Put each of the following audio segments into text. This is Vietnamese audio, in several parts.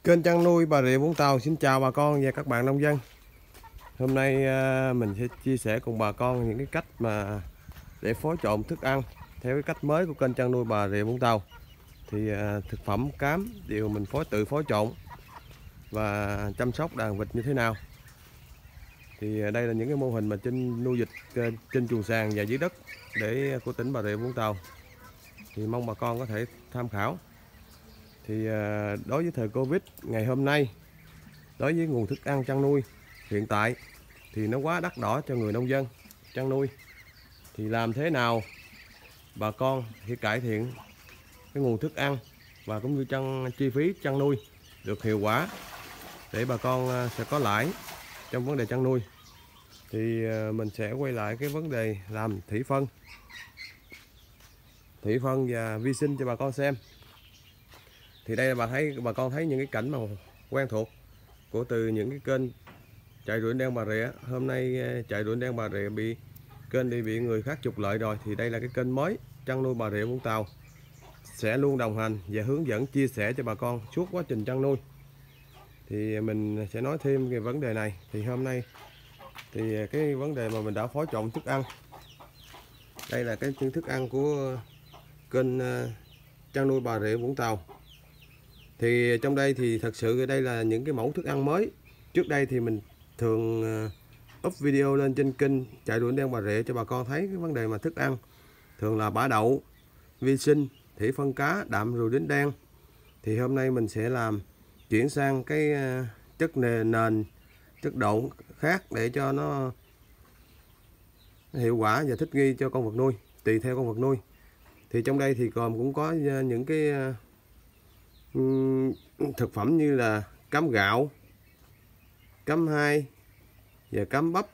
Kênh chăn nuôi Bà Rịa Vũng Tàu xin chào bà con và các bạn nông dân. Hôm nay mình sẽ chia sẻ cùng bà con những cái cách mà để phối trộn thức ăn theo cái cách mới của kênh chăn nuôi Bà Rịa Vũng Tàu. Thì thực phẩm cám đều mình tự phối trộn và chăm sóc đàn vịt như thế nào. Thì đây là những cái mô hình mà trên nuôi vịt trên chuồng sàn và dưới đất của tỉnh Bà Rịa Vũng Tàu. Thì mong bà con có thể tham khảo. Thì đối với thời Covid ngày hôm nay, đối với nguồn thức ăn chăn nuôi hiện tại thì nó quá đắt đỏ cho người nông dân chăn nuôi. Thì làm thế nào bà con sẽ cải thiện cái nguồn thức ăn và cũng như chi phí chăn nuôi được hiệu quả để bà con sẽ có lãi trong vấn đề chăn nuôi. Thì mình sẽ quay lại cái vấn đề làm thủy phân và vi sinh cho bà con xem. Thì đây là bà con thấy những cái cảnh mà quen thuộc từ những cái kênh chạy ruộng đen Bà Rịa. Hôm nay chạy ruộng đen Bà Rịa bị người khác trục lợi rồi, thì đây là cái kênh mới chăn nuôi Bà Rịa Vũng Tàu sẽ luôn đồng hành và hướng dẫn chia sẻ cho bà con suốt quá trình chăn nuôi. Thì mình sẽ nói thêm về vấn đề này. Thì hôm nay thì cái vấn đề mà mình đã phối trộn thức ăn, đây là cái thức ăn của kênh chăn nuôi Bà Rịa Vũng Tàu. Thì trong đây thì thật sự đây là những cái mẫu thức ăn mới. Trước đây thì mình thường up video lên trên kênh chạy ruộng đen Bà Rịa cho bà con thấy cái vấn đề mà thức ăn thường là bã đậu, vi sinh, thủy phân cá, đạm ruồi đính đen. Thì hôm nay mình sẽ chuyển sang cái chất nền, chất độn khác để cho nó hiệu quả và thích nghi cho con vật nuôi, tùy theo con vật nuôi. Thì trong đây thì cũng có những cái thực phẩm như là cám gạo, cám hai và cám bắp,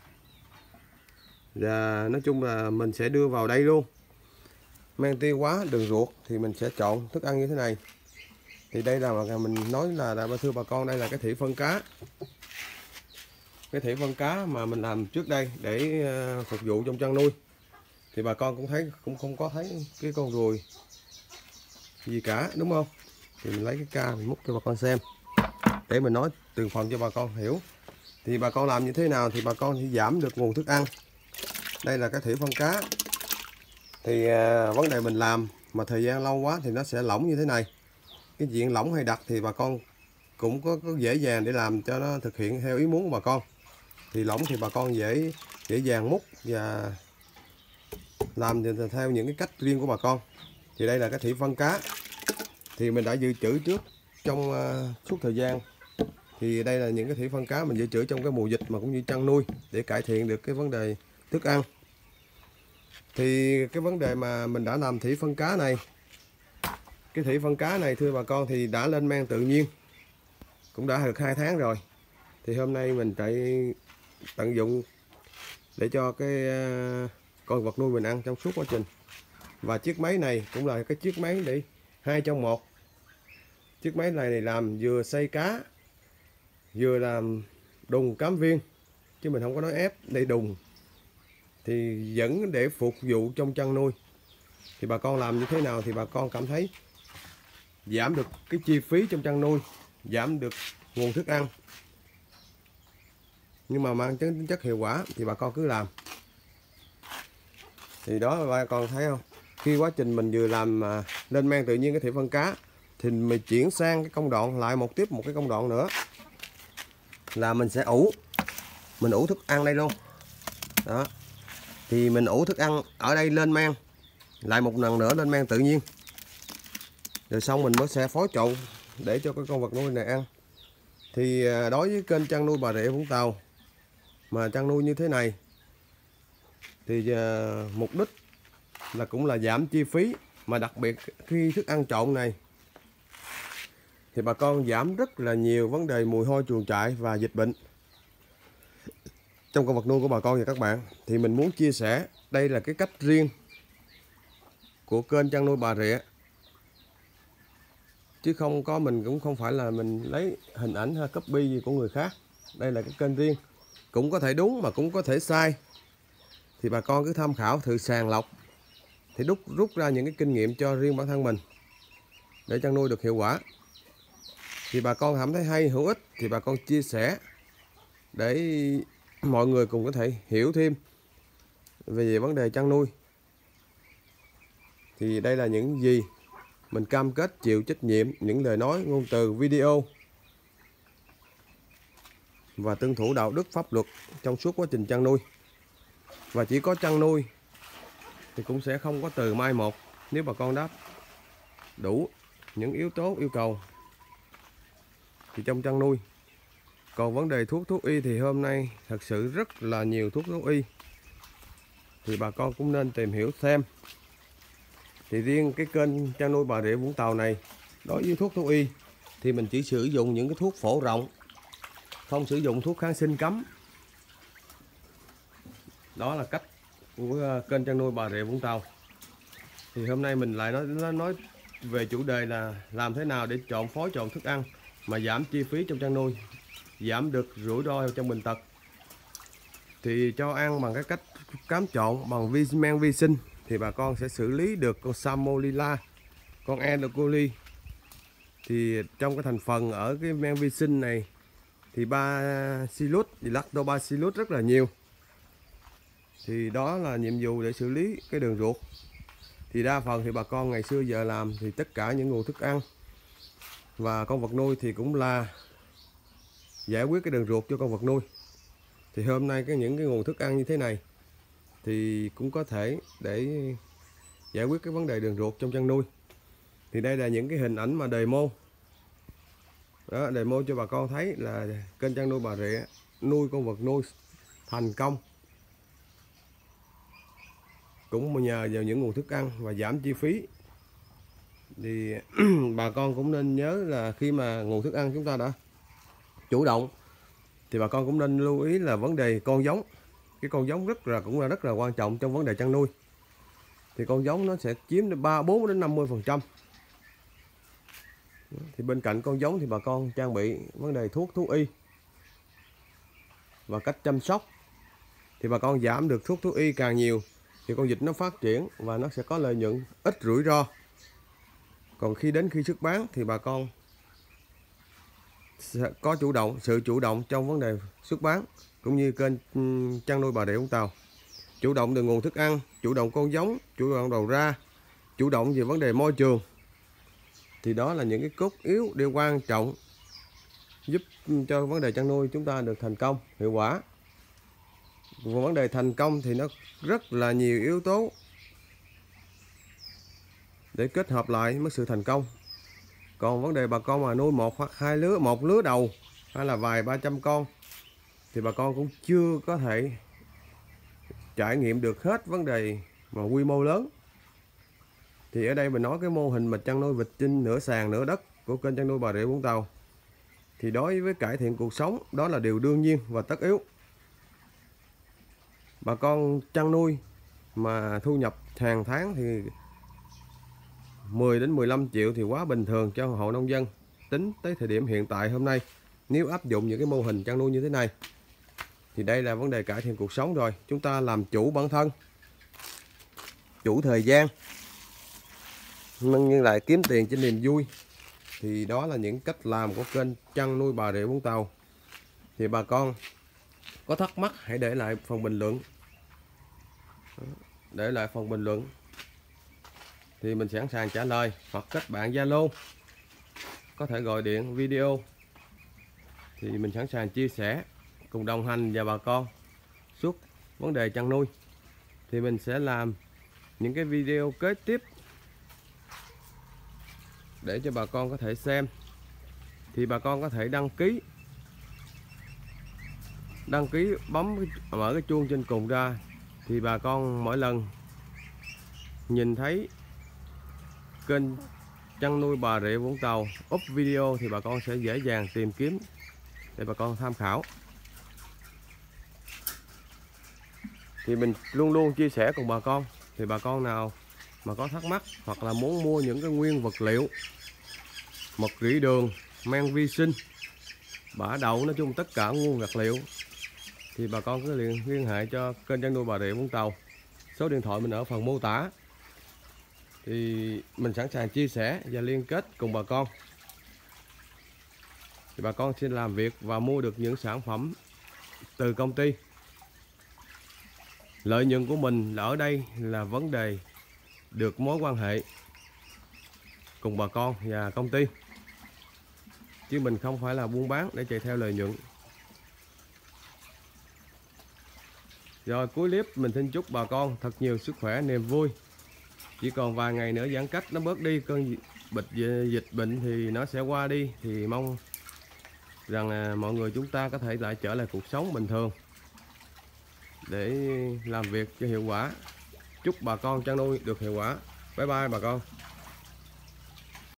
và nói chung là mình sẽ đưa vào đây luôn. Men tiêu hóa, đường ruột thì mình sẽ trộn thức ăn như thế này. Thì đây là mình nói là thưa bà con, đây là cái thủy phân cá, cái thủy phân cá mà mình làm trước đây để phục vụ trong chăn nuôi. Thì bà con cũng thấy cũng không có thấy cái con ruồi gì cả, đúng không? Thì mình lấy cái ca mình múc cho bà con xem để mình nói từng phần cho bà con hiểu. Thì bà con làm như thế nào thì bà con sẽ giảm được nguồn thức ăn. Đây là cái thủy phân cá. Thì vấn đề mình làm mà thời gian lâu quá thì nó sẽ lỏng như thế này. Cái diện lỏng hay đặc thì bà con cũng có dễ dàng để làm cho nó thực hiện theo ý muốn của bà con. Thì lỏng thì bà con dễ dàng múc và làm theo những cái cách riêng của bà con. Thì đây là cái thủy phân cá. Thì mình đã dự trữ trước trong suốt thời gian. Thì đây là những cái thủy phân cá mình dự trữ trong cái mùa dịch mà cũng như chăn nuôi để cải thiện được cái vấn đề thức ăn. Thì cái vấn đề mà mình đã làm thủy phân cá này, cái thủy phân cá này thưa bà con thì đã lên men tự nhiên, cũng đã được 2 tháng rồi. Thì hôm nay mình chạy tận dụng để cho cái con vật nuôi mình ăn trong suốt quá trình. Và chiếc máy này cũng là cái chiếc máy để 2 trong 1. Chiếc máy này làm vừa xay cá, vừa làm đùng cám viên, chứ mình không có nói ép, để đùng thì vẫn để phục vụ trong chăn nuôi. Thì bà con làm như thế nào thì bà con cảm thấy giảm được cái chi phí trong chăn nuôi, giảm được nguồn thức ăn, nhưng mà mang tính chất hiệu quả thì bà con cứ làm. Thì đó bà con thấy không, khi quá trình mình vừa làm lên men tự nhiên cái thủy phân cá thì mình chuyển sang cái công đoạn lại một cái công đoạn nữa là mình sẽ ủ thức ăn đây luôn đó. Thì mình ủ thức ăn ở đây lên men lại một lần nữa, lên men tự nhiên, rồi xong mình mới sẽ phối trộn để cho cái con vật nuôi này ăn. Thì đối với kênh chăn nuôi Bà Rịa Vũng Tàu mà chăn nuôi như thế này thì mục đích là cũng là giảm chi phí, mà đặc biệt khi thức ăn trộn này thì bà con giảm rất là nhiều vấn đề mùi hôi chuồng trại và dịch bệnh trong con vật nuôi của bà con và các bạn. Thì mình muốn chia sẻ đây là cái cách riêng của kênh chăn nuôi Bà Rịa, chứ không có, mình cũng không phải là mình lấy hình ảnh hay copy gì của người khác. Đây là cái kênh riêng, cũng có thể đúng mà cũng có thể sai. Thì bà con cứ tham khảo thử sàng lọc thì rút ra những cái kinh nghiệm cho riêng bản thân mình để chăn nuôi được hiệu quả. thì bà con cảm thấy hay hữu ích thì bà con chia sẻ để mọi người cùng có thể hiểu thêm về vấn đề chăn nuôi. Thì đây là những gì mình cam kết chịu trách nhiệm những lời nói ngôn từ video và tuân thủ đạo đức pháp luật trong suốt quá trình chăn nuôi. Và chỉ có chăn nuôi thì cũng sẽ không có từ mai một nếu bà con đáp đủ những yếu tố yêu cầu thì trong chăn nuôi. Còn vấn đề thuốc y thì hôm nay thật sự rất là nhiều thuốc y thì bà con cũng nên tìm hiểu xem. Thì riêng cái kênh chăn nuôi Bà Rịa Vũng Tàu này, đối với thuốc y thì mình chỉ sử dụng những cái thuốc phổ rộng, không sử dụng thuốc kháng sinh cấm. Đó là cách của kênh chăn nuôi Bà Rịa Vũng Tàu. Thì hôm nay mình lại nói về chủ đề là làm thế nào để phối trộn thức ăn mà giảm chi phí trong chăn nuôi, giảm được rủi ro trong bệnh tật. Thì cho ăn bằng cái cách cám trộn bằng men vi sinh thì bà con sẽ xử lý được con Salmonella, con E. coli. Thì trong cái thành phần ở cái men vi sinh này thì Bacillus, Lactobacillus rất là nhiều. Thì đó là nhiệm vụ để xử lý cái đường ruột. Thì đa phần thì bà con ngày xưa giờ làm thì tất cả những nguồn thức ăn và con vật nuôi thì cũng là giải quyết cái đường ruột cho con vật nuôi. Thì hôm nay những cái nguồn thức ăn như thế này thì cũng có thể để giải quyết cái vấn đề đường ruột trong chăn nuôi. Thì đây là những cái hình ảnh mà demo. Đó, demo cho bà con thấy là kênh chăn nuôi Bà Rịa nuôi con vật nuôi thành công. Cũng nhờ vào những nguồn thức ăn và giảm chi phí. Thì bà con cũng nên nhớ là khi mà nguồn thức ăn chúng ta đã chủ động thì bà con cũng nên lưu ý là vấn đề con giống. Cái con giống cũng là rất là quan trọng trong vấn đề chăn nuôi. Thì con giống nó sẽ chiếm 4 đến 50%. Thì bên cạnh con giống thì bà con trang bị vấn đề thuốc y và cách chăm sóc. Thì bà con giảm được thuốc y càng nhiều thì con vịt nó phát triển và nó sẽ có lợi nhuận, ít rủi ro. Còn khi xuất bán thì bà con sẽ có sự chủ động trong vấn đề xuất bán, cũng như kênh chăn nuôi Bà Rịa Vũng Tàu. Chủ động từ nguồn thức ăn, chủ động con giống, chủ động đầu ra, chủ động về vấn đề môi trường. Thì đó là những cái cốt yếu điều quan trọng giúp cho vấn đề chăn nuôi chúng ta được thành công, hiệu quả. Và vấn đề thành công thì nó rất là nhiều yếu tố để kết hợp lại mới sự thành công. Còn vấn đề bà con mà nuôi một lứa đầu hay là vài 300 con thì bà con cũng chưa có thể trải nghiệm được hết vấn đề mà quy mô lớn. Thì ở đây mình nói cái mô hình mà chăn nuôi vịt trên nửa sàn nửa đất của kênh chăn nuôi Bà Rịa Vũng Tàu. Thì đối với cải thiện cuộc sống, đó là điều đương nhiên và tất yếu. Bà con chăn nuôi mà thu nhập hàng tháng thì 10 đến 15 triệu thì quá bình thường cho hộ nông dân. Tính tới thời điểm hiện tại hôm nay, nếu áp dụng những cái mô hình chăn nuôi như thế này thì đây là vấn đề cải thiện cuộc sống rồi. Chúng ta làm chủ bản thân, chủ thời gian, nhưng lại kiếm tiền trên niềm vui. Thì đó là những cách làm của kênh chăn nuôi Bà Rịa Vũng Tàu. Thì bà con có thắc mắc hãy để lại phần bình luận. Thì mình sẵn sàng trả lời, hoặc kết bạn Zalo, có thể gọi điện video. Thì mình sẵn sàng chia sẻ cùng đồng hành và bà con suốt vấn đề chăn nuôi. Thì mình sẽ làm những cái video kế tiếp để cho bà con có thể xem. Thì bà con có thể đăng ký mở cái chuông trên cùng ra. Thì bà con mỗi lần nhìn thấy kênh chăn nuôi Bà Rịa Vũng Tàu up video thì bà con sẽ dễ dàng tìm kiếm để bà con tham khảo. Thì mình luôn luôn chia sẻ cùng bà con. Thì bà con nào mà có thắc mắc hoặc là muốn mua những cái nguyên vật liệu, mật rỉ đường, men vi sinh, bã đậu, nói chung tất cả nguyên vật liệu thì bà con cứ liên hệ cho kênh chăn nuôi Bà Rịa Vũng Tàu. Số điện thoại mình ở phần mô tả. Thì mình sẵn sàng chia sẻ và liên kết cùng bà con. thì bà con sẽ làm việc và mua được những sản phẩm từ công ty. Lợi nhuận của mình ở đây là vấn đề được mối quan hệ cùng bà con và công ty, chứ mình không phải là buôn bán để chạy theo lợi nhuận. Rồi cuối clip mình xin chúc bà con thật nhiều sức khỏe, niềm vui. Chỉ còn vài ngày nữa giãn cách nó bớt đi, cơn dịch bệnh thì nó sẽ qua đi, thì mong rằng mọi người chúng ta có thể lại trở lại cuộc sống bình thường để làm việc cho hiệu quả. Chúc bà con chăn nuôi được hiệu quả. Bye bye bà con.